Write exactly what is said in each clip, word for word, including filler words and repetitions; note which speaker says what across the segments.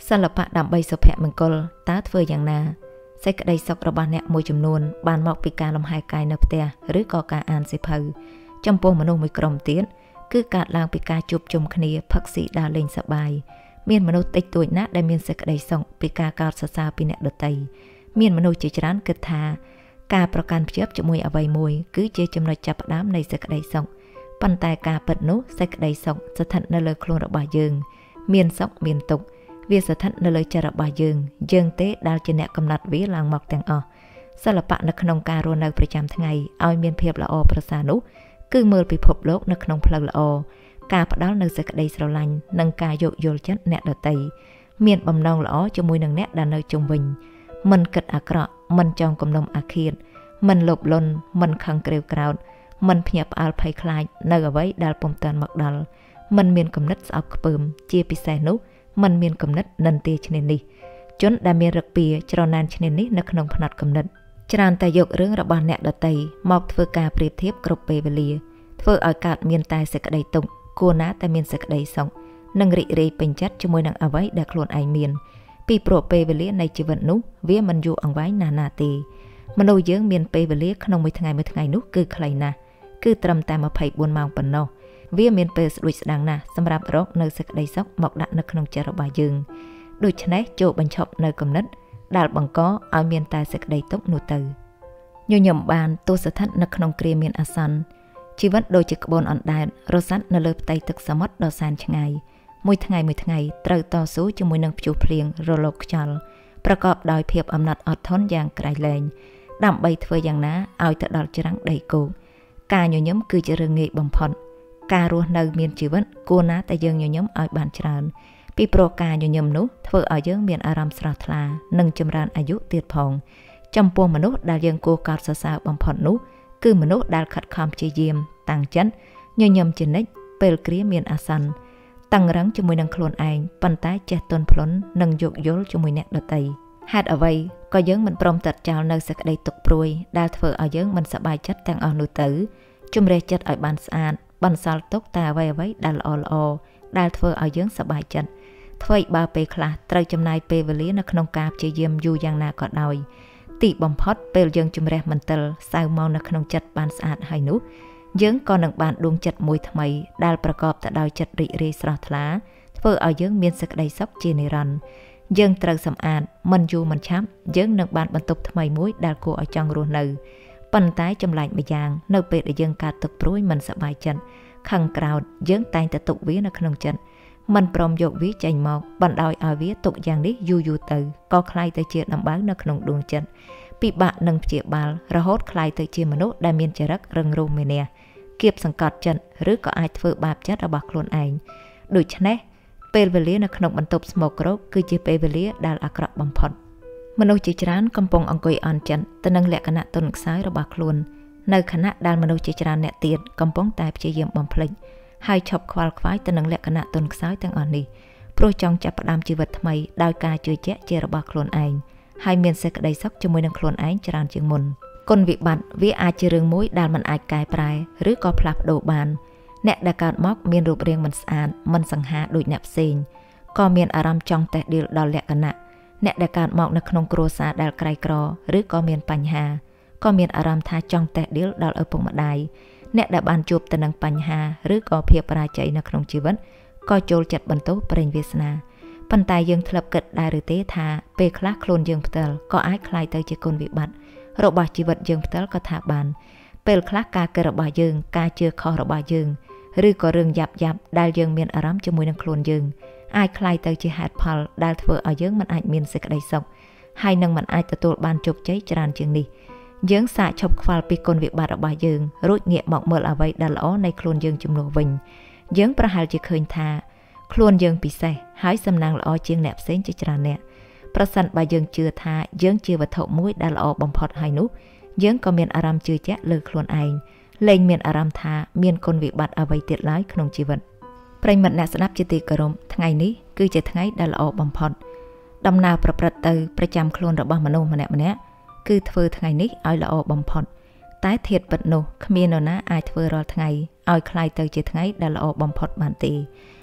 Speaker 1: សិល្បៈដើម្បីសុភមង្គលតើធ្វើយ៉ាងណាសេចក្តីសុខរបស់អ្នកមួយចំនួនបានមកពីការលំហែកាយនៅផ្ទះឬក៏ការអានសៀវភៅចំពោះមនុស្សមួយក្រុមទៀតគឺកើតឡើងពីការជួបជុំគ្នាផឹកស៊ីដើរលេងសប្បាយមានមនុស្សតិចតួចណាស់ដែលមានសេចក្តីសុខពីការកោតសរសើរពីអ្នកដទៃមានមនុស្សជាច្រើនគិតថាការប្រកាន់ភ្ជាប់ជាមួយអ្វីមួយគឺជាចំណុចចាប់ផ្ដើមនៃសេចក្តីសុខប៉ុន្តែការពិតនោះសេចក្តីសុខស្ថិតនៅលើខ្លួនរបស់យើងមានសុខមានទុក្ខវាស្ថិតនៅលើចិត្តរបស់យើងយើងទេដែលជាអ្នកកំណត់វាឡើងមកទាំងអស់សិល្បៈនៅក្នុងការរស់នៅប្រចាំថ្ងៃឲ្យមានភាពល្អប្រសើរនោះគឺមើលពិភពលោកនៅក្នុងផ្លូវល្អការផ្ដល់នូវសេចក្តីស្រឡាញ់និងការយោគយល់ចិត្តអ្នកដទៃមានបំណងល្អជាមួយនឹងអ្នកដែលនៅជុំវិញមិនគិតអាក្រក់មិនចង់គំនុំអាឃាតមិនលោភលន់មិនខឹងក្រេវក្រោធមិនភ្ញាក់ផ្អើលភ័យខ្លាចនៅអ្វីដែលពុំទាន់មកដល់មិនមានគំនិតស្អប់ខ្ពើមជាពិសេសនោះមិនមានគំនិតនិន្ទាឈ្នានីសជនដែលមានរឹកពីច្រណែនឈ្នានីសនៅក្នុងផ្នែកគំនិតច្រើនតែយករឿងរបស់អ្នកដទៃមកធ្វើការប្រៀបធៀបគ្រប់ពេលវេលាធ្វើឲ្យកើតមានតែសេចក្តីទុក្ខគួរណាតែមានសេចក្តីសុខនិងរីករាយពេញចិត្តជាមួយនឹងអ្វីដែលខ្លួនឯងមានពីព្រោះពេលវេលានៃជីវិតនោះវាមិនយូរអង្វែងណាស់ណាទេមនុស្សយើងមានពេលវេលាក្នុងមួយថ្ងៃមួយថ្ងៃនោះគឺខ្លីណាស់គឺត្រឹមតែម្ភៃបួនម៉ោងប៉ុណ្ណោះវាមានពេលស្ដួចស្ដាងណាស់សម្រាប់រកនៅសេចក្តីសុខមកដាក់នៅក្នុងចិត្តរបស់យើងដូច្នេះចូលបញ្ឈប់នៅគំនិតដែលបង្កឲ្យមានតែសេចក្តីទុក្ខនោះទៅញញឹមបានទោះស្ថិតនៅក្នុងគ្រាមានអាសន្នជីវិតដូចជាក្បូនអណ្ដែតរសាត់នៅលើផ្ទៃទឹកសមុទ្រដ៏សែនឆ្ងាយមួយថ្ងៃមួយថ្ងៃត្រូវតស៊ូជាមួយនឹងព្យុះភ្លៀងរលកខ្យល់ប្រកបដោយភាពអំណត់អត់ធន់យ៉ាងក្រៃលែងដើម្បីធ្វើយ៉ាងណាឲ្យទៅដល់ច្រាំងដីគោកការញញឹមគឺជារឿងងាយបំផុតការរស់នៅមានជីវិតគួរណាតែយើងញញឹមឲ្យបានច្រើនពីព្រោះការញញឹមនោះធ្វើឲ្យយើងមានអារម្មណ៍ស្រស់ថ្លានិងចម្រើនអាយុទៀតផងចំពោះមនុស្សដែលយើងគួរកោតសរសើរបំផុតនោះគឺមនុស្សដែលខិតខំព្យាយាមតាំងចិត្តញញឹមជានិច្ចពេលគ្រាមានអាសន្នតឹងរឹងជាមួយនឹងខ្លួនឯងប៉ុន្តែចេះទន់ភ្លន់និងយោគយល់ជាមួយអ្នកដទៃហេតុអ្វីក៏យើងមិនព្រមតាត់ចោលនៅសេចក្តីទុក្ខព្រួយដែលធ្វើឲ្យយើងមិនសប្បាយចិត្តទាំងអស់នោះទៅជំរះចិត្តឲ្យបានស្អាតបន្សល់ទុកតែអ្វីអ្វីដែលល្អល្អដែលធ្វើឲ្យយើងសប្បាយចិត្តអ្វីបើពេលខ្លះត្រូវចំណាយពេលវេលានៅក្នុងការព្យាយាមយូរយ៉ាងណាក៏ដោយទីបំផុតពេលយើងជំរះមន្ទិលសៅមកនៅក្នុងចិត្តបានស្អាតហើយនោះយើងក៏នឹងបានដួងចិត្តមួយថ្មីដែលប្រកបទៅដោយចិត្តរីករាយស្រស់ថ្លាធ្វើឲ្យយើងមានសេចក្តីសុខជានិរន្តរ៍យើងត្រូវសម្អាតមិនយូរមិនឆាប់យើងនឹងបានបន្ទប់ថ្មីមួយដែលគួរឲ្យចង់រស់នៅប៉ុន្តែចម្លែកម្យ៉ាងនៅពេលដែលយើងកើតទុក្ខព្រួយមិនសប្បាយចិត្តខឹងក្រោធយើងតែងតែទុកវានៅក្នុងចិត្តមិនព្រមយកវាចេញមកបណ្ដោយឲ្យវាទុកយ៉ាងនេះយូរយូរទៅក៏คล้ายទៅជាដំបៅនៅក្នុងដួងចិត្តពិបាកនឹងព្យាបាលរហូតคล้ายទៅជាមនុស្សដែលមានចរិតរឹងរូសមេនះគៀបសង្កត់ចិត្តឬក៏អាចធ្វើបាបចិត្តរបស់ខ្លួនឯងដូច្នេះពេលវេលានៅក្នុងបន្ទប់ស្មោករោគគឺជាពេលវេលាដែលអាក្រក់បំផុតមនុស្សជាច្រើនកំពុងអង្គុយអន់ចិត្តទៅនឹងលក្ខណៈទន់ខ្សោយរបស់ខ្លួននៅខណៈដែលមនុស្សជាច្រើនអ្នកទៀតកំពុងតែព្យាយាមបំភ្លេចហើយឈប់ខ្វល់ខ្វាយទៅនឹងលក្ខណៈទន់ខ្សោយទាំងអស់នេះព្រោះចង់ចាប់ផ្ដើមជីវិតថ្មីដោយការជឿជាក់ជារបស់ខ្លួនឯងហើយមានសេចក្តីសុខជាមួយនឹងខ្លួនឯងច្រើនជាងមុនគុណវិបត្តិវាអាចជារឿងមួយដែលមិនអាចកែប្រែឬក៏ផ្លាស់ប្ដូរបានអ្នកដែលកើតមកមានរូបរាងមិនស្អាតមិនសង្ហាដូចអ្នកផ្សេងក៏មានអារម្មណ៍ចង់តេះដៀលដល់លក្ខណៈអ្នកដែលកើតមកនៅក្នុងគ្រួសារដែលក្រីក្រឬក៏មានបញ្ហាក៏មានអារម្មណ៍ថាចង់តេះដៀលដល់ឪពុកម្ដាយអ្នកដែលបានជួបទៅនឹងបញ្ហាឬក៏ភាពបរាជ័យនៅក្នុងជីវិតក៏ចូលចិត្តបន្ទោសប្រេងវាសនាប៉ុន្តែយើងធ្លាប់គិតដែរឬទេថាពេលខ្លះខ្លួនយើងផ្ទាល់ក៏អាចคล้ายទៅជាគុណវិបត្តិរបស់ជីវិតយើងផ្ទាល់ក៏ថាបានពេលខ្លះការគិតរបស់យើងការជឿខុសរបស់យើងឬក៏រឿងយ៉ាប់យ៉ាប់ដែលយើងមានអារម្មណ៍ជាមួយនឹងខ្លួនយើងអាចคล้ายទៅជាហេតុផលដែលធ្វើឲ្យយើងមិនអាចមានសេចក្តីសុខហើយនឹងមិនអាចទទួលបានជោគជ័យច្រើនជាងនេះយើងសាកឈប់ខ្វល់ពីគុណវិបត្តិរបស់យើងរួចងាកមកមើលអ្វីដែលល្អនៃខ្លួនយើងជំនួសវិញយើងប្រហែលជាឃើញថាខ្លួនយើងពិសេសហើយសំណាងល្អជាងអ្នកផ្សេងជាច្រើនអ្នកប្រសិនបើយើងជឿថាយើងជាវត្ថុមួយដែលល្អបំផុតហើយនោះយើងក៏មានអារម្មណ៍ជឿជាក់លើខ្លួនឯងលែងមានអារម្មណ៍ថាមានគុណវិបត្តិអ្វីទៀតឡើយក្នុងជីវិតប្រិយមិត្តអ្នកស្ដាប់ជាទីគោរពថ្ងៃនេះគឺជាថ្ងៃដែលល្អបំផុតដំណើរប្រព្រឹត្តទៅប្រចាំខ្លួនរបស់មនុស្សម្នាក់ម្នាក់គឺធ្វើថ្ងៃនេះឲ្យល្អបំផុតតែធាតុពិតនោះគ្មាននរណាអាចធ្វើរាល់ថ្ងៃឲ្យคล้ายទៅជាថ្ងៃដែលល្អបំផុតបានទេ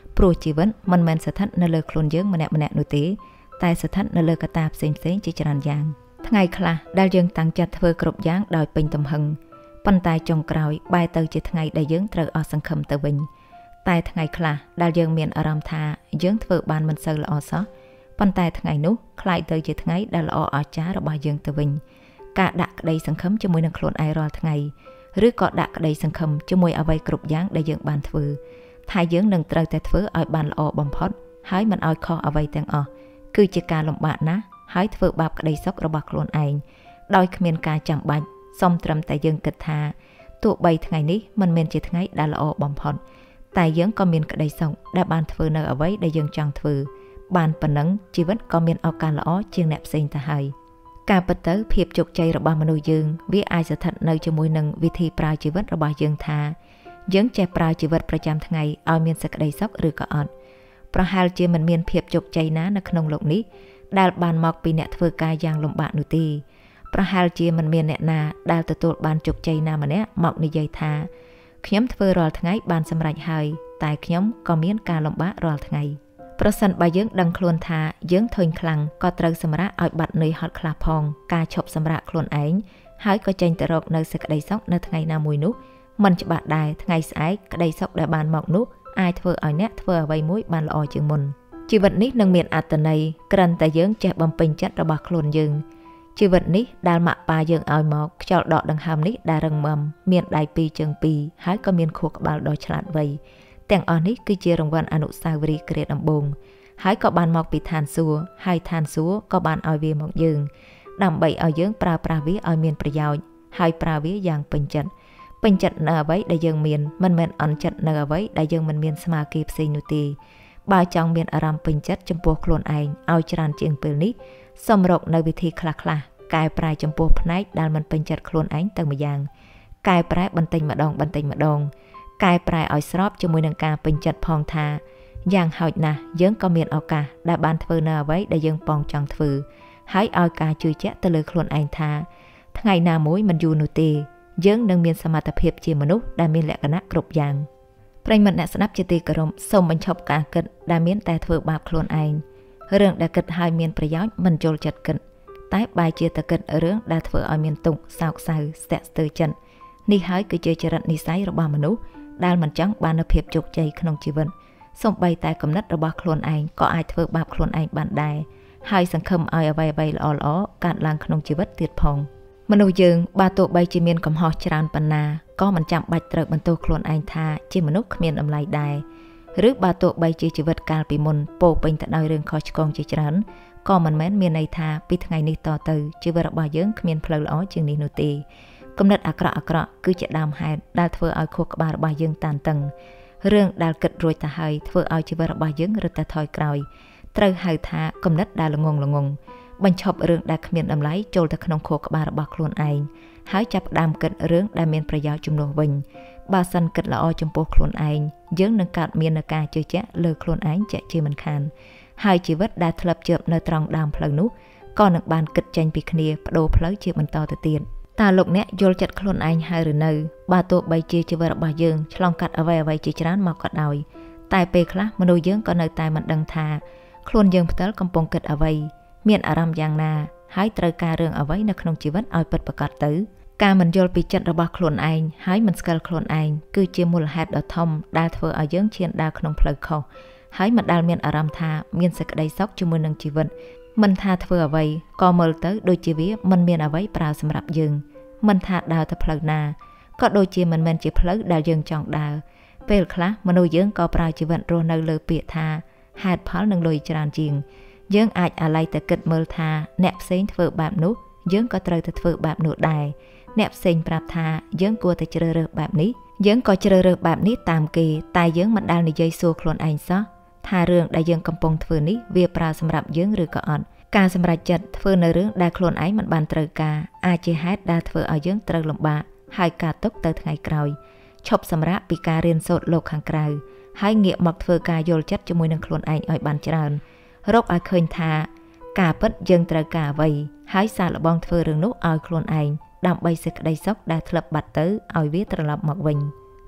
Speaker 1: ព្រោះជីវិតមិនមែនស្ថិតនៅលើខ្លួនយើងម្នាក់ម្នាក់នោះទេតែស្ថិតនៅលើកត្តាផ្សេងផ្សេងជាច្រើនយ៉ាងថ្ងៃខ្លះដែលយើងតាំងចិត្តធ្វើគ្រប់យ៉ាងដោយពេញទំហឹងប៉ុន្តែចុងក្រោយបែរទៅជាថ្ងៃដែលយើងត្រូវអស់សង្ឃឹមទៅវិញតែថ្ងៃខ្លះដែលយើងមានអារម្មណ៍ថាយើងធ្វើបានមិនសូវល្អសោះប៉ុន្តែថ្ងៃនោះคล้ายទៅជាថ្ងៃដែលល្អអស្ចារ្យរបស់យើងទៅវិញការដាក់ក្តីសង្ឃឹមជាមួយនឹងខ្លួនឯងរាល់ថ្ងៃឬក៏ដាក់ក្តីសង្ឃឹមជាមួយអ្វីគ្រប់យ៉ាងដែលយើងបានធ្វើថាយើងនឹងត្រូវតែធ្វើឲ្យបានល្អបំផុតហើយមិនឲ្យខុសអ្វីទាំងអស់គឺជាការលំបាកណាស់ហើយធ្វើបាបក្តីសុខរបស់ខ្លួនឯងដោយគ្មានការចាំបាច់សូមត្រឹមតែយើងគិតថាទោះបីថ្ងៃនេះមិនមែនជាថ្ងៃដែលល្អបំផុតតែយើងក៏មានក្តីសុខដែលបានធ្វើនៅអ្វីដែលយើងចង់ធ្វើបានប៉ុណ្ណឹងជីវិតក៏មានឱកាសល្អជាងអ្នកផ្សេងទៅហើយការពិតទៅភាពជោគជ័យរបស់មនុស្សយើងវាអាចស្ថិតនៅជាមួយនឹងវិធីប្រើជីវិតរបស់យើងថាយើងចេះប្រើជីវិតប្រចាំថ្ងៃឲ្យមានសេចក្តីសុខឬក៏អត់ប្រហែលជាមិនមានភាពជោគជ័យណានៅក្នុងโลกនេះដែលបានមកពីអ្នកធ្វើការយ៉ាងលំបាកនោះទេប្រហែលជាមិនមានអ្នកណាដែលទទួលបានជោគជ័យណាម្នាក់មកនិយាយថាខ្ញុំធ្វើរាល់ថ្ងៃបានសម្រេចហើយតែខ្ញុំក៏មានការលំបាករាល់ថ្ងៃប្រសិនបើយើងដឹងខ្លួនថាយើងធុញខ្លាំងក៏ត្រូវសម្រាកឲ្យបាត់នឿយហត់ខ្លះផងការឈប់សម្រាកខ្លួនឯងហើយក៏ចេញទៅរកនៅសេចក្តីសុខនៅថ្ងៃណាមួយនោះមិនច្បាស់ដែរថ្ងៃស្អែកក្តីសុខដែលបានមកនោះអាចធ្វើឲ្យអ្នកធ្វើអ្វីមួយបានល្អជាងមុនជីវិតនេះនឹងមានអត្ថន័យគ្រាន់តែយើងចេះបំពេញចិត្តរបស់ខ្លួនយើងជីវិតនេះដែលម៉ាក់ប៉ាយើងឲ្យមកខ្យល់ដកដង្ហើមនេះដែលរឹងមាំមានដៃពីរជើងពីរហើយក៏មានខួរក្បាលដ៏ឆ្លាតវៃទាំងអស់នេះគឺជារង្វាន់អនុស្សាវរីយ៍គ្រាដំបូងហើយក៏បានមកពីឋានសួគ៌ហើយឋានសួគ៌ក៏បានឲ្យវាមកយើងដើម្បីឲ្យយើងប្រើប្រាស់វាឲ្យមានប្រយោជន៍ហើយប្រើវាយ៉ាងពេញចិត្តពេញចិត្តនៅអ្វីដែលយើងមានមិនមែនអន់ចិត្តនៅអ្វីដែលយើងមិនមានស្មារតីផ្សេងនោះទេបើចង់មានអារម្មណ៍ពេញចិត្តចំពោះខ្លួនឯងឲ្យច្រើនជាងពេលនេះសូមរកនៅវិធីខ្លះៗកែប្រែចំពោះផ្នែកដែលមិនពេញចិត្តខ្លួនឯងទៅម្យ៉ាងកែប្រែបន្តិចម្ដងបន្តិចម្ដងកែប្រែឲ្យស្របជាមួយនឹងការពេញចិត្តផងថាយ៉ាងហោចណាស់យើងក៏មានឱកាសដែលបានធ្វើនៅអ្វីដែលយើងប៉ងចង់ធ្វើហើយឲ្យការជឿជាក់ទៅលើខ្លួនឯងថាថ្ងៃណាមួយមិនយូរនោះទេយើងនឹងមានសមត្ថភាពជាមនុស្សដែលមានលក្ខណៈគ្រប់យ៉ាងប្រិយមិត្តអ្នកស្ដាប់ជាទីគោរពសូមបញ្ឈប់ការគិតដែលមានតែធ្វើបាបខ្លួនឯងរឿងដែលគិតឲ្យមានប្រយោជន៍មិនចូលចិត្តគិតតែបែរជាតែគិតរឿងដែលធ្វើឲ្យមានទុក្ខសោកសៅស្ទាក់ស្ទើរចិត្តនេះហើយគឺជាចរិតនិស្ស័យរបស់មនុស្សដែលមិនចង់បាននូវភាពជោគជ័យក្នុងជីវិតសូម្បីតែគំនិតរបស់ខ្លួនឯងក៏អាចធ្វើបាបខ្លួនឯងបានដែរហើយសង្ឃឹមឲ្យអ្វីអ្វីល្អល្អកើតឡើងក្នុងជីវិតទៀតផងមនុស្សយើងបើទោះបីជាមានកំហុសច្រើនប៉ុណ្ណាក៏មិនចាំបាច់ត្រូវបន្ទោសខ្លួនឯងថាជាមនុស្សគ្មានតម្លៃដែរឬបើទោះបីជាជីវិតកាលពីមុនពោពេញទៅដោយរឿងខុសឆ្គងជាច្រើនក៏មិនមែនមានន័យថាពីថ្ងៃនេះតទៅជីវិតរបស់យើងគ្មានផ្លូវល្អជាងនេះនោះទេគំនិតអាក្រក់អាក្រក់គឺជាដើមហេតុដែលធ្វើឲ្យខួរក្បាលរបស់យើងតានតឹងរឿងដែលគិតរួចទៅហើយធ្វើឲ្យជីវិតរបស់យើងរត់តែថយក្រោយត្រូវហៅថាគំនិតដែលល្ងងល្ងងបញ្ឈប់រឿងដែលគ្មានតម្លៃចូលទៅក្នុងខួរក្បាលរបស់ខ្លួនឯងហើយចាប់ផ្ដើមគិតរឿងដែលមានប្រយោជន៍ជំនួសវិញបើសិនគិតល្អចំពោះខ្លួនឯងយើងនឹងកើតមាននូវការជឿជាក់លើខ្លួនឯងជាក់ជាមិនខានហើយជីវិតដែលធ្លាប់ជាប់នៅត្រង់ដើមផ្លូវនោះក៏នឹងបានគិតចេញពីគ្នាបដូរផ្លូវជាបន្តទៅទៀតតើលោកអ្នកយល់ចិត្តខ្លួនឯងហើយឬនៅបើទោះបីជាជីវិតរបស់យើងឆ្លងកាត់អ្វីអ្វីជាច្រើនមកក៏ដោយតែពេលខ្លះមនុស្សយើងក៏នៅតែមិនដឹងថាខ្លួនយើងផ្ទាល់កំពុងគិតអ្វីមានអារម្មណ៍យ៉ាងណាហើយត្រូវការរឿងអ្វីនៅក្នុងជីវិតឲ្យពិតប្រាកដទៅការមិនយល់ពីចិត្តរបស់ខ្លួនឯងហើយមិនស្គាល់ខ្លួនឯងគឺជាមូលហេតុដ៏ធំដែលធ្វើឲ្យយើងឈានដើរក្នុងផ្លូវខុសហើយមិនដែលមានអារម្មណ៍ថាមានសេចក្តីសុខជាមួយនឹងជីវិតមិនថាធ្វើអ្វីក៏មើលទៅដូចជាវាមិនមានអ្វីប្រើសម្រាប់យើងមិនថាដើរទៅផ្លូវណាក៏ដូចជាមិនមែនជាផ្លូវដែលយើងចង់ដើរពេលខ្លះមនុស្សយើងក៏ប្រើជីវិតរស់នៅលើពាក្យថាហេតុផលនឹងលុយច្រើនជាងយើងអាចអាឡ័យតែគិតមើលថាអ្នកផ្សេងធ្វើបែបនោះយើងក៏ត្រូវតែធ្វើបែបនោះដែរអ្នកផ្សេងប្រាប់ថាយើងគួរតែជ្រើសរើសបែបនេះយើងក៏ជ្រើសរើសបែបនេះតាមគេតែយើងមិនដែលនិយាយសួរខ្លួនឯងសោះថារឿងដែលយើងកំពុងធ្វើនេះវាប្រើសម្រាប់យើងឬក៏អត់ការសម្រេចចិត្តធ្វើនៅរឿងដែលខ្លួនឯងមិនបានត្រូវការអាចជាហេតុដែលធ្វើឲ្យយើងត្រូវលំបាកហើយការទុកទៅថ្ងៃក្រោយឈប់សម្រាកពីការរៀនសូត្រលោកខាងក្រៅហើយងាកមកធ្វើការយល់ចិត្តជាមួយនឹងខ្លួនឯងឲ្យបានច្រើនរកឲ្យឃើញថាការពិតយើងត្រូវការអ្វីហើយសាកល្បងធ្វើរឿងនោះឲ្យខ្លួនឯងដើម្បីសេចក្តីសុខដែលធ្លាប់បាត់ទៅឲ្យវាត្រឡប់មកវិញ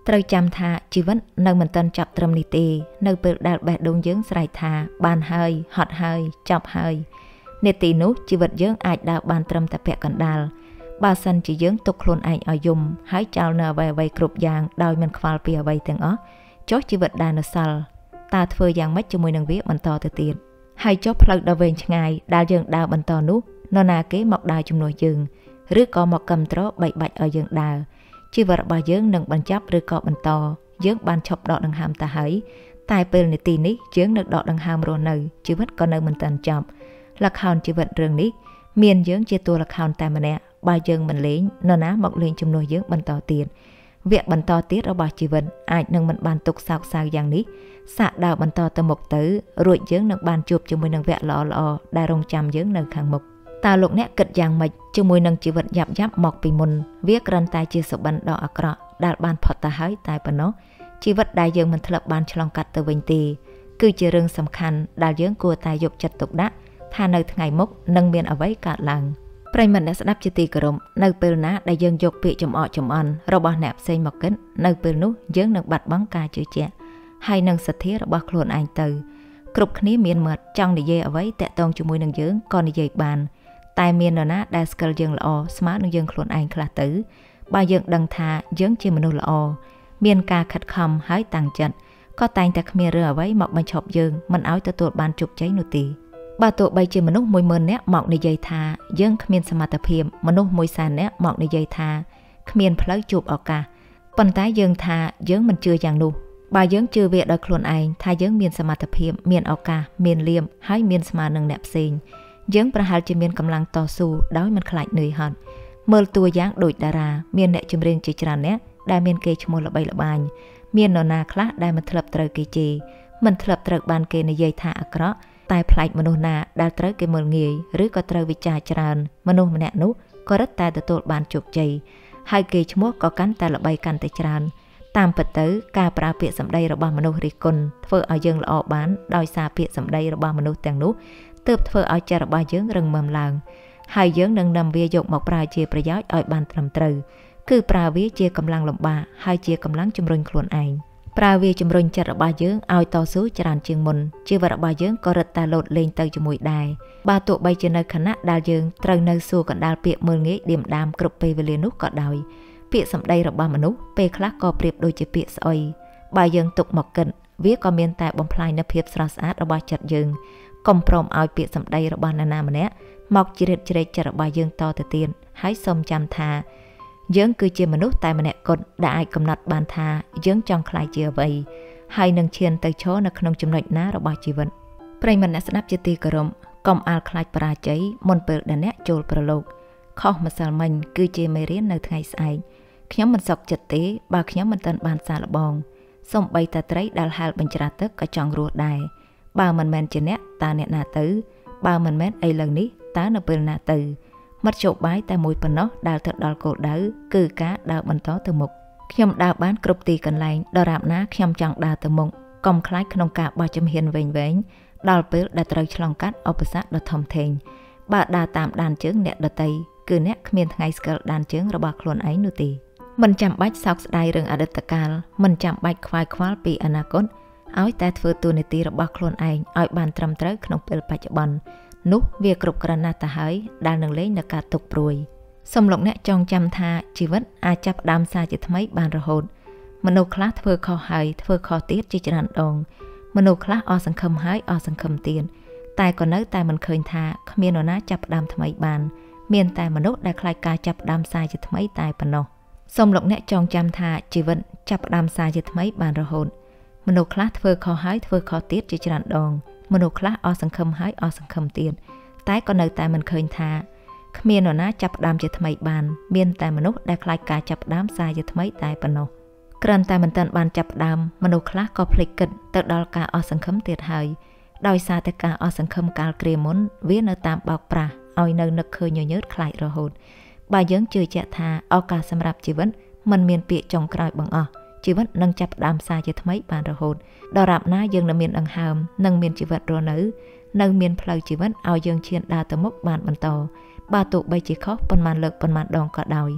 Speaker 1: ត្រូវចាំថាជីវិតនៅមិនទាន់ចាប់ត្រឹមនេះទេនៅពេលដែលបេះដូងយើងស្រែកថាបានហើយហត់ហើយចប់ហើយនាទីនោះជីវិតយើងអាចដើរបានត្រឹមតែពាក់កណ្ដាលបើសិនជាយើងទុកខ្លួនឯងឲ្យយំហើយចោលនៅអ្វីៗគ្រប់យ៉ាងដោយមិនខ្វល់ពីអ្វីទាំងអស់ចុះជីវិតដែលនៅសល់តើធ្វើយ៉ាងម៉េចជាមួយនឹងវាបន្តទៅទៀតហើយចុះផ្លូវដ៏វែងឆ្ងាយដែលយើងដើរបន្តនោះនរណាគេមកដើរជំនួសយើងឬក៏មកគាំទ្របីបាច់ឲ្យយើងដើរជីវិតរបស់យើងនឹងបញ្ចប់ឬក៏បន្តយើងបានឈប់ដកដង្ហើមទៅហើយតែពេលនាទីនេះយើងនៅដកដង្ហើមរស់នៅជីវិតក៏នៅមិនទាន់ចប់ល្ខោនជីវិតរឿងនេះមានយើងជាតួល្ខោនតែម្នាក់បើយើងមិនលេងនរណាមកលេងជំនួសយើងបន្តទៀតវគ្គបន្តទៀតរបស់ជីវិតអាចនឹងមិនបានទុកសោកសៅយ៉ាងនេះសាកដើរបន្តទៅមុខទៅរួចយើងនឹងបានជួបជាមួយនឹងវគ្គល្អៗដែលរងចាំយើងនៅខាងមុខតើលោកអ្នកគិតយ៉ាងម៉េចជាមួយនឹងជីវិតយ៉ាប់យ៉ាប់មកពីមុនវាគ្រាន់តែជាសុបិនដ៏អាក្រក់ដែលបានផុតទៅហើយតែប៉ុណ្ណោះជីវិតដែលយើងមិនធ្លាប់បានឆ្លងកាត់ទៅវិញទេគឺជារឿងសំខាន់ដែលយើងគួរតែយកចិត្តទុកដាក់ថានៅថ្ងៃមុខនឹងមានអ្វីកើតឡើងប្រិយមិត្តអ្នកស្ដាប់ជាទីគោរពនៅពេលណាដែលយើងយកពាក្យចំអកចំអន់របស់អ្នកផ្សេងមកគិតនៅពេលនោះយើងនឹងបាត់បង់ការជឿជាក់ហើយនឹងសទ្ធារបស់ខ្លួនឯងទៅគ្រប់គ្នាមានមាត់ចង់និយាយអ្វីតាក់ទងជាមួយនឹងយើងក៏និយាយបានតែមាននរណាដែលស្គាល់យើងល្អស្មើនឹងយើងខ្លួនឯងខ្លះទៅបើយើងដឹងថាយើងជាមនុស្សល្អមានការខិតខំហើយតាំងចិត្តក៏តែងតែគ្មានរឿងអ្វីមកបញ្ឈប់យើងមិនឲ្យទទួលបានជោគជ័យនោះទេបើទោះបីជាមនុស្សមួយម៉ឺននាក់មកនិយាយថាយើងគ្មានសមត្ថភាពមនុស្សមួយសែននាក់មកនិយាយថាគ្មានផ្លូវជួបឱកាសប៉ុន្តែយើងថាយើងមិនជឿយ៉ាងនោះបើយើងជឿវាដោយខ្លួនឯងថាយើងមានសមត្ថភាពមានឱកាសមានលៀមហើយមានស្មើនឹងអ្នកផ្សេងយើងប្រហែលជាមានកម្លាំងតស៊ូដោយមិនខ្លាចនឿយហត់មើលតួយ៉ាងដូចតារាមានអ្នកចម្រៀងជាច្រើនអ្នកដែលមានកេរ្តិ៍ឈ្មោះល្បីល្បាញមាននរណាខ្លះដែលមិនធ្លាប់ត្រូវគេជេរមិនធ្លាប់ត្រូវបានគេនិយាយថាអាក្រក់តែប្លែកមនុស្សណាដែលត្រូវគេមើលងាយឬក៏ត្រូវវិចារច្រើនមនុស្សម្នាក់នោះក៏រឹតតែទទួលបានជោគជ័យហើយគេឈ្មោះក៏កាន់តែល្បីកាន់តែច្រើនតាមពិតទៅការប្រើពាក្យសម្ដីរបស់មនុស្សរិះគន់ធ្វើឲ្យយើងល្អបានដោយសារពាក្យសម្ដីរបស់មនុស្សទាំងនោះទើបធ្វើឲ្យចិត្តរបស់យើងរឹងមាំឡើងហើយយើងនឹងនាំវាយកមកប្រើជាប្រយោជន៍ឲ្យបានត្រឹមត្រូវគឺប្រើវាជាកម្លាំងលំបាកហើយជាកម្លាំងជំរុញខ្លួនឯងប្រើវាជំរុញចិត្តរបស់យើងឲ្យតស៊ូច្រើនជាងមុនជីវិតរបស់យើងក៏រឹតតែលោតលេងទៅជាមួយដែរបើទោះបីជានៅខណៈដែលយើងត្រូវនៅសួរកណ្ដាលពាក្យមើលងាយឌៀមដាមគ្រប់ពេលវេលានោះក៏ដោយពាក្យសម្ដីរបស់មនុស្សពេលខ្លះក៏ប្រៀបដូចជាពាក្យស្អុយបើយើងទុកមកគិតវាក៏មានតែបំផ្លាញនូវភាពស្រស់ស្អាតរបស់ចិត្តយើងកុំព្រមឲ្យពាក្យសម្ដីរបស់នរណាម្នាក់មកជ្រៀតជ្រែកចិត្តរបស់យើងតទៅទៀតហើយសូមចាំថាយើងគឺជាមនុស្សតែម្នាក់គត់ដែលអាចកំណត់បានថាយើងចង់ខ្លាចជាអ្វីហើយនឹងឈានទៅឈរនៅក្នុងចំណុចណារបស់ជីវិតប្រិយមិត្តអ្នកស្ដាប់ជាទីគោរពកុំអាលខ្លាចបរាជ័យមុនពេលដែលអ្នកចូលប្រឡូកខុសម្សិលមិញគឺជាមេរៀននៅថ្ងៃស្អែកខ្ញុំមិនសុខចិត្តទេបើខ្ញុំមិនទាន់បានសាកល្បងសូម្បីតែត្រីដែលហែលបញ្ច្រាស់ទឹកក៏ចង់រស់ដែរបើមិនមែនជាអ្នកតើអ្នកណាទៅបើមិនមែនឥឡូវនេះតើនៅពេលណាទៅមធ្យោបាយតែមួយប៉ុណ្ណោះដែលទៅដល់គោលដៅគឺការដើរបន្តទៅមុខខ្ញុំដើរបានគ្រប់ទីកន្លែងដរាបណាខ្ញុំចង់ដើរទៅមុខកុំខ្លាចក្នុងការបោះជំហានវែងវែងដល់ពេលដែលត្រូវឆ្លងកាត់ឧបសគ្គដ៏ធំធេងបើដើរតាមដានជើងអ្នកដទៃគឺអ្នកគ្មានថ្ងៃស្គាល់ដានជើងរបស់ខ្លួនឯងនោះទេមិនចាំបាច់សោកស្ដាយរឿងអតីតកាលមិនចាំបាច់ខ្វាយខ្វល់ពីអនាគតឲ្យតែធ្វើតួនាទីរបស់ខ្លួនឯងឲ្យបានត្រឹមត្រូវក្នុងពេលបច្ចុប្បន្ននោះវាគ្រប់គ្រាន់ណាស់ទៅហើយដែលនឹងលែងនឹងការទុកព្រួយសូមលោកអ្នកចងចាំថាជីវិតអាចចាប់ផ្ដើមសារជាថ្មីបានរហូតមនុស្សខ្លះធ្វើខុសហើយធ្វើខុសទៀតជាច្រើនដងមនុស្សខ្លះអស់សង្ឃឹមហើយអស់សង្ឃឹមទៀតតែក៏នៅតែមិនឃើញថាគ្មាននរណាចាប់ផ្ដើមថ្មីបានមានតែមនុស្សដែលខ្លាចការចាប់ផ្ដើមសារជាថ្មីតែប៉ុណ្ណោះសូមលោកអ្នកចងចាំថាជីវិតចាប់ផ្ដើមសារជាថ្មីបានរហូតមនុស្សខ្លះធ្វើខុសហើយធ្វើខុសទៀតជាច្រើនដងមនុស្សខ្លះអស់សង្ឃឹមហើយអស់សង្ឃឹមទៀតតែក៏នៅតែមិនឃើញថាគ្មាននរណាចាប់ផ្ដើមជាថ្មីបានមានតែមនុស្សដែលខ្លាចការចាប់ផ្ដើមសារជាថ្មីតែប៉ុណ្ណោះគ្រាន់តែមិនទាន់បានចាប់ផ្ដើមមនុស្សខ្លះក៏ភ្លេចគិតទៅដល់ការអស់សង្ឃឹមទៀតហើយដោយសារតែការអស់សង្ឃឹមកាលគ្រាមុនវានៅតាមបោកប្រាស់ឲ្យនៅនឹកឃើញញញើតខ្លាចរហូតបើយើងជឿជាក់ថាឱកាសសម្រាប់ជីវិតមិនមានពាក្យចុងក្រោយបង្អស់ជីវិតនឹងចាប់ផ្ដើមសារជាថ្មីបានរហូតដរាបណាយើងនៅមានដង្ហើមនឹងមានជីវិតរស់នៅនៅមានផ្លូវជីវិតឲ្យយើងឈានដើរទៅមុខបានបន្តបើទោះបីជាខុសប៉ុន្មានលើកប៉ុន្មានដងក៏ដោយ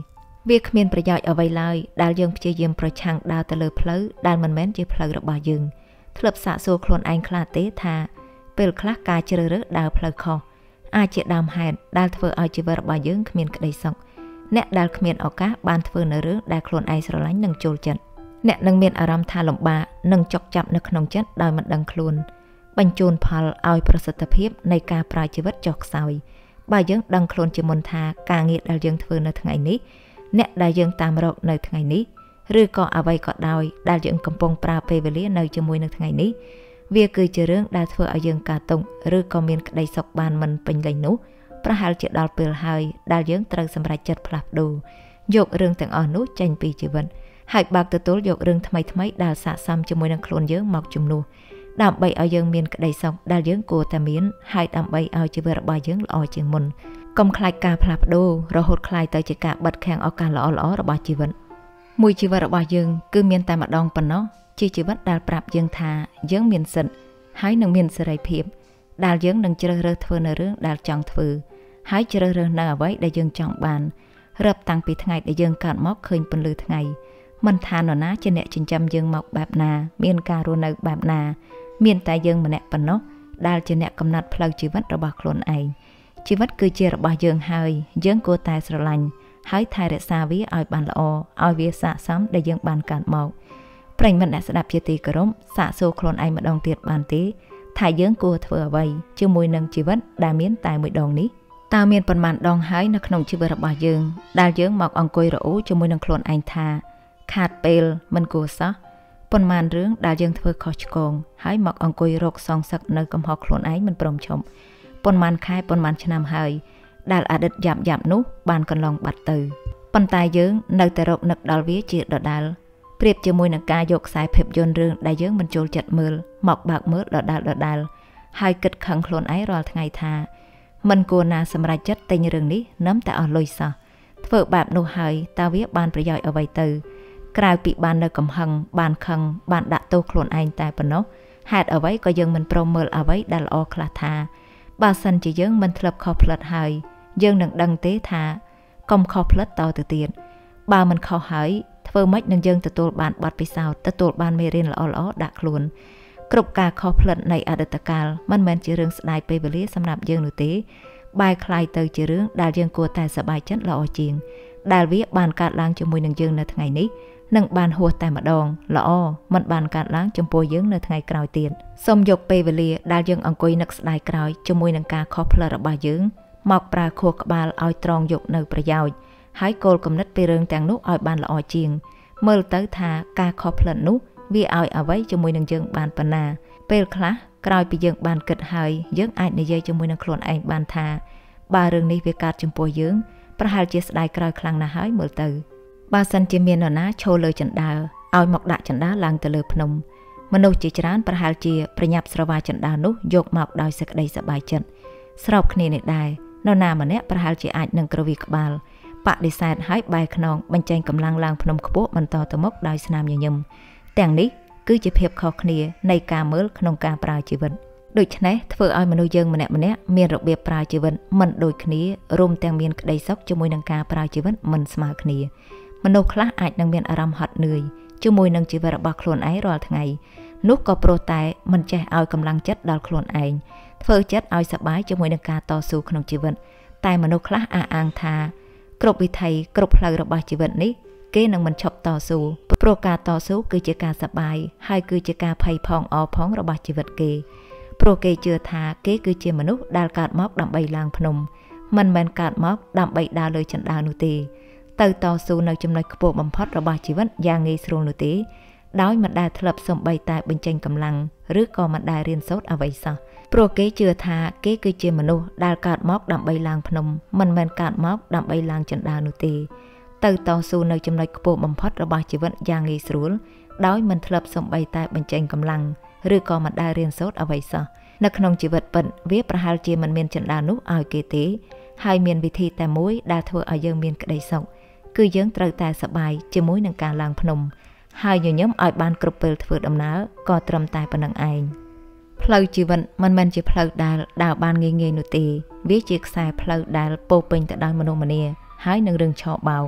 Speaker 1: វាគ្មានប្រយោជន៍អ្វីឡើយដែលយើងព្យាយាមប្រឆាំងដើរទៅលើផ្លូវដែលមិនមែនជាផ្លូវរបស់យើងធ្លាប់សាកសួរខ្លួនឯងខ្លះទេថាពេលខ្លះការជ្រើសរើសដើរផ្លូវខុសអាចជាដើមហេតុដែលធ្វើឲ្យជីវិតរបស់យើងគ្មានក្តីសុខអ្នកដែលគ្មានឱកាសបានធ្វើនៅរឿងដែលខ្លួនឯងស្រឡាញ់និងចូលចិត្តអ្នកនឹងមានអារម្មណ៍ថាលំបាកនិងចុកចាប់នៅក្នុងចិត្តដោយមិនដឹងខ្លួនបញ្ជូនផលឲ្យប្រសិទ្ធភាពនៃការប្រើជីវិតចុះខ្សោយបើយើងដឹងខ្លួនជាមុនថាការងារដែលយើងធ្វើនៅថ្ងៃនេះអ្នកដែលយើងតាមរកនៅថ្ងៃនេះឬក៏អ្វីក៏ដោយដែលយើងកំពុងប្រើពេលវេលានៅជាមួយនៅថ្ងៃនេះវាគឺជារឿងដែលធ្វើឲ្យយើងកាតុងឬក៏មានក្តីសុខបានមិនពេញលេញនោះប្រហែលជាដល់ពេលហើយដែលយើងត្រូវសម្រេចចិត្តផ្លាស់ប្ដូរយករឿងទាំងអស់នោះចេញពីជីវិតហើយបើកទទួលយករឿងថ្មីថ្មីដែលស័ក្តិសមជាមួយនឹងខ្លួនយើងមកជំនួសដើម្បីឲ្យយើងមានក្តីសុខដែលយើងគួរតែមានហើយដើម្បីឲ្យជីវិតរបស់យើងល្អជាងមុនកុំខ្លាចការផ្លាស់ប្ដូររហូតคล้ายទៅជាការបិទខាំងឱកាសល្អៗរបស់ជីវិតមួយជីវិតរបស់យើងគឺមានតែម្ដងប៉ុណ្ណោះជាជីវិតដែលប្រាប់យើងថាយើងមានសិទ្ធិហើយនឹងមានសេរីភាពដែលយើងនឹងជ្រើសរើសធ្វើនៅរឿងដែលចង់ធ្វើហើយជ្រើសរើសនៅអ្វីដែលយើងចង់បានរាប់តាំងពីថ្ងៃដែលយើងកើតមកឃើញពន្លឺថ្ងៃមិនថានរណាជាអ្នកចិញ្ចឹមយើងមកបែបណាមានការរស់នៅបែបណាមានតែយើងម្នាក់ប៉ុណ្ណោះដែលជាអ្នកកំណត់ផ្លូវជីវិតរបស់ខ្លួនឯងជីវិតគឺជារបស់យើងហើយយើងគួរតែស្រឡាញ់ហើយថែរក្សាវាឲ្យបានល្អឲ្យវាស័ក្តិសមដែលយើងបានកើតមកប្រិយមិត្តអ្នកស្ដាប់ជាទីគោរពសាកសួរខ្លួនឯងម្ដងទៀតបានទេថាយើងគួរធ្វើអ្វីជាមួយនឹងជីវិតដែលមានតែមួយដងនេះតើមានប៉ុន្មានដងហើយនៅក្នុងជីវិតរបស់យើងដែលយើងមកអង្គុយរអ៊ូជាមួយនឹងខ្លួនឯងថាខាតពេលមិនគួរសោះប៉ុន្មានរឿងដែលយើងធ្វើខុសឆ្គងហើយមកអង្គុយរកសងសឹកនៅកំហុសខ្លួនឯងមិនព្រមឈប់ប៉ុន្មានខែប៉ុន្មានឆ្នាំហើយដែលអតីតយ៉ាប់យ៉ាប់នោះបានកន្លងបាត់ទៅប៉ុន្តែយើងនៅតែរកនឹកដល់វាជាដដែលប្រៀបជាមួយនឹងការយកខ្សែភាពយន្តរឿងដែលយើងមិនចូលចិត្តមើលមកបើកមើលដដែលដដែលហើយគិតខឹងខ្លួនឯងរាល់ថ្ងៃថាមិនគួរណាសម្រេចចិត្តទិញរឿងនេះនឹមតែអស់លុយសោះធ្វើបែបនោះហើយតើវាបានប្រយោជន៍អ្វីទៅក្រៅពីបាននៅកំហឹងបានខឹងបានដាក់ទោសខ្លួនឯងតែប៉ុណ្ណោះហេតុអ្វីក៏យើងមិនព្រមមើលអ្វីដែលល្អខ្លះថាបើសិនជាយើងមិនធ្លាប់ខុសផ្លិតហើយយើងនឹងដឹងទេថាកុំខុសផ្លិតតទៅទៀតបើមិនខុសហើយធ្វើម៉េចនឹងយើងទទួលបានបទពិសោធន៍ទទួលបានមេរៀនល្អៗដាក់ខ្លួនគ្រប់ការខុសផ្លិតនៃអតីតកាលមិនមែនជារឿងស្ដាយពេលវេលាសម្រាប់យើងនោះទេបែរคล้ายទៅជារឿងដែលយើងគួរតែសប្បាយចិត្តល្អជាងដែលវាបានកើតឡើងជាមួយនឹងយើងនៅថ្ងៃនេះនឹងបានហួសតែម្ដងល្អមិនបានកើតឡើងចំពោះយើងនៅថ្ងៃក្រោយទៀតសូមយកពេលវេលាដែលយើងអង្គុយនឹកស្ដាយក្រោយជាមួយនឹងការខុសផ្លិតរបស់យើងមកប្រើខួរក្បាលឲ្យត្រង់យកនៅប្រយោជន៍ហើយគោលគំនិតពីរឿងទាំងនោះឲ្យបានល្អជាងមើលទៅថាការខុសផ្លិតនោះវាឲ្យអ្វីជាមួយនឹងយើងបានប៉ុណ្ណាពេលខ្លះក្រោយពីយើងបានគិតហើយយើងអាចនិយាយជាមួយនឹងខ្លួនឯងបានថាបើរឿងនេះវាកើតចំពោះយើងប្រហែលជាស្ដាយក្រោយខ្លាំងណាស់ហើយមើលទៅបើសិនជាមាននរណាឈរលើចិន្តាលឲ្យមកដាក់ចិន្តាលឡើងទៅលើភ្នំមនុស្សជាច្រើនប្រហែលជាប្រញាប់ស្រវាចិន្តាលនោះយកមកដោយសេចក្តីសប្បាយចិត្តស្របគ្នានេះដែរនរណាម្នាក់ប្រហែលជាអាចនឹងក្រវីក្បាលបដិសេធឲ្យបែរខ្នងបញ្ចេញកម្លាំងឡើងភ្នំខ្ពស់បន្តទៅមុខដោយស្នាមញញឹមទាំងនេះគឺជាភាពខុសគ្នានៃការមើលក្នុងការប្រើជីវិតដូច្នេះធ្វើឲ្យមនុស្សយើងម្នាក់ម្នាក់មានរបៀបប្រើជីវិតមិនដូចគ្នារួមទាំងមានក្តីសុខជាមួយនឹងការប្រើជីវិតមិនស្មើគ្នាមនុស្សខ្លះអាចនឹងមានអារម្មណ៍ហត់នឿយជាមួយនឹងជីវិតរបស់ខ្លួនឯងរាល់ថ្ងៃនោះក៏ព្រោះតែមិនចេះឲ្យកម្លាំងចិត្តដល់ខ្លួនឯងធ្វើចិត្តឲ្យសប្បាយជាមួយនឹងការតស៊ូក្នុងជីវិតតែមនុស្សខ្លះអះអាងថាគ្រប់វិធីគ្រប់ផ្លូវរបស់ជីវិតនេះគេនឹងមិនឈប់តស៊ូព្រោះការតស៊ូគឺជាការសប្បាយហើយគឺជាការភ័យផងអផងរបស់ជីវិតគេព្រោះគេជឿថាគេគឺជាមនុស្សដែលកើតមកដើម្បីឡើងភ្នំមិនមែនកើតមកដើម្បីដើរលើជណ្ដើរនោះទេទៅតស៊ូនៅចំណុចខ្ពស់បំផុតរបស់ជីវិតយ៉ាងងាយស្រួលនោះទេដោយមិនដែលធ្លាប់សំបីតែបញ្ចេញកម្លាំងឬក៏មិនដែលរៀនសូត្រអ្វីសោះព្រោះគេជឿថាគេគឺជាមនុស្សដែលកើតមកដើម្បីឡើងភ្នំមិនមែនកើតមកដើម្បីឡើងជណ្ដើរនោះទេទៅតស៊ូនៅចំណុចខ្ពស់បំផុតរបស់ជីវិតយ៉ាងងាយស្រួលដោយមិនធ្លាប់សំបីតែបញ្ចេញកម្លាំងឬក៏មិនដែលរៀនសូត្រអ្វីសោះនៅក្នុងជីវិតពិតវាប្រហែលជាមិនមានជណ្ដើរនោះឲ្យគេទេហើយមានវិធីតែមួយដែលធ្វើឲ្យយើងមានក្តីសុខគឺយើងត្រូវតែសប្បាយជាមួយនឹងការឡើងភ្នំហើយញញឹមឲ្យបានគ្រប់ពេលធ្វើដំណើរក៏ត្រឹមតែប៉ុណ្្នឹងឯងផ្លូវជីវិតមិនមែនជាផ្លូវដែលដើរបានងាយងាយនោះទេវាជាខ្សែផ្លូវដែលពោពេញទៅដោយមនុស្សម្នាហើយនឹងរឿងឆោបោក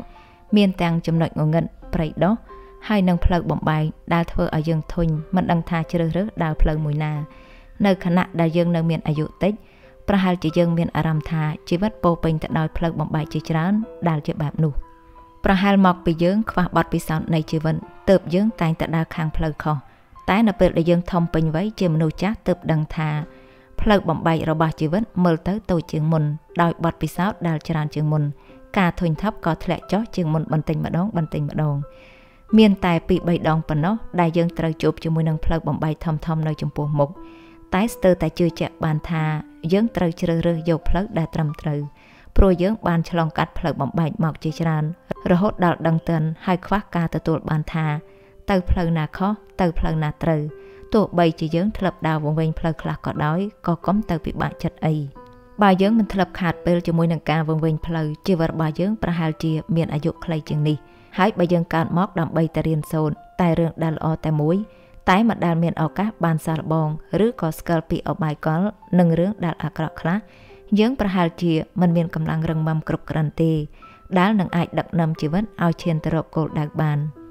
Speaker 1: មានទាំងចំណុចងងឹតប្រៃដោះហើយនឹងផ្លូវបំបែកដែលធ្វើឲ្យយើងធុញមិនដឹងថាជ្រើសរើសដើរផ្លូវមួយណានៅខណៈដែលយើងនៅមានអាយុតិចប្រហែលជាយើងមានអារម្មណ៍ថាជីវិតពោពេញទៅដោយផ្លូវបំបែកជាច្រើនដែលជាបែបនោះប្រហែលមកពីយើងខ្វះបទពិសោធន៍នៃជីវិតទើបយើងតែងតែដើរខាងផ្លូវខុសតែនៅពេលដែលយើងធំពេញវ័យជាមនុស្សចាស់ទើបដឹងថាផ្លូវបំបែករបស់ជីវិតមើលទៅតូចជាងមុនដោយបទពិសោធន៍ដែលច្រើនជាងមុនការធុញថប់ក៏ធ្លាក់ចុះជាងមុនបន្តិចម្ដងបន្តិចម្ដងមានតែពីរបីដងប៉ុណ្ណោះដែលយើងត្រូវជួបជាមួយនឹងផ្លូវបំបែកធំៗនៅចំពោះមុខតែស្ទើរតែជឿជាក់បានថាយើងត្រូវជ្រើសរើសយកផ្លូវដែលត្រឹមត្រូវព្រោះយើងបានឆ្លងកាត់ផ្លូវបំបែកមកជាច្រើនរហូតដល់ដឹងទិនហើយខ្វះការទទួលបានថាទៅផ្លូវណាខុសទៅផ្លូវណាត្រូវទោះបីជាយើងធ្លាប់ដើរវង្វេងផ្លូវខ្លះក៏ដោយក៏កុំទៅពិបាកចិត្តអីបើយើងមិនធ្លាប់ខាតពេលជាមួយនឹងការវង្វេងផ្លូវជីវិតរបស់យើងប្រហែលជាមានអាយុខ្លីជាងនេះហើយបើយើងកើតមកដើម្បីតែរៀនសូត្រតែរឿងដែលល្អតែមួយតែមិនដែលមានឱកាសបានសាកល្បងឬក៏ស្គាល់ពីអបាយកលនិងរឿងដែលអាក្រក់ខ្លះយើងប្រហែលជាមិនមានកម្លាំងរឹងមាំគ្រប់គ្រាន់ទេដែលនឹងអាចដឹកនាំជីវិតឲ្យឈានទៅរកគោលដៅបាន